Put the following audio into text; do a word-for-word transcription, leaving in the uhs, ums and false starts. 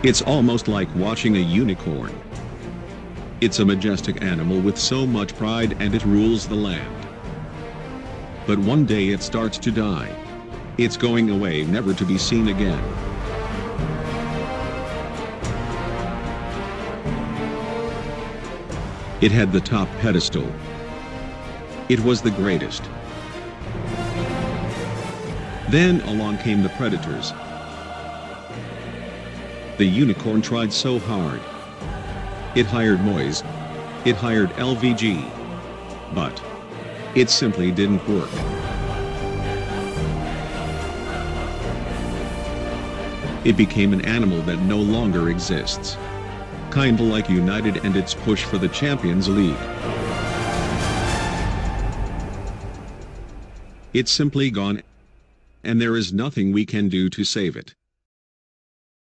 It's almost like watching a unicorn. It's a majestic animal with so much pride and it rules the land. But one day it starts to die. It's going away, never to be seen again. It had the top pedestal. It was the greatest. Then along came the predators. The unicorn tried so hard. It hired Moise. It hired L V G. But it simply didn't work. It became an animal that no longer exists. Kinda like United and its push for the Champions League. It's simply gone, and there is nothing we can do to save it.